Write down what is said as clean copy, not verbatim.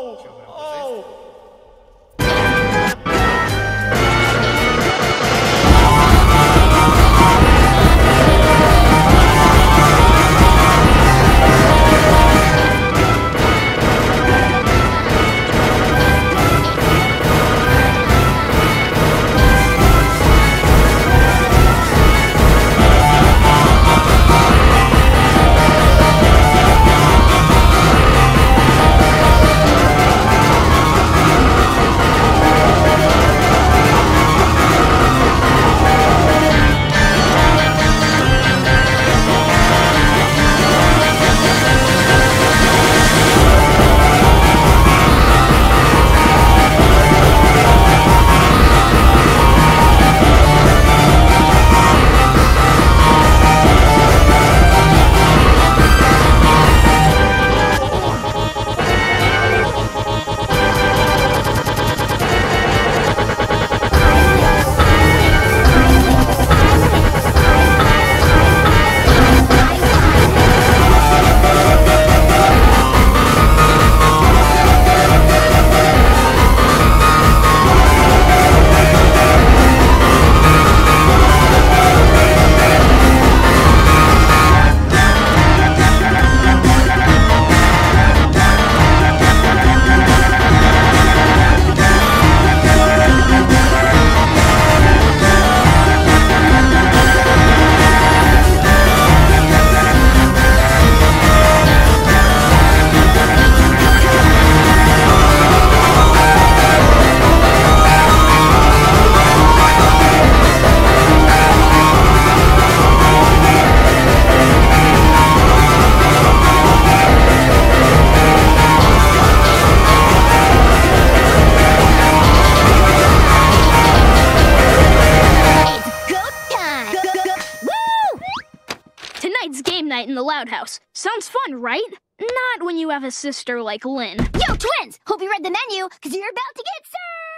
Tonight's game night in the Loud House. Sounds fun, right? Not when you have a sister like Lynn. Yo, twins! Hope you read the menu, because you're about to get served!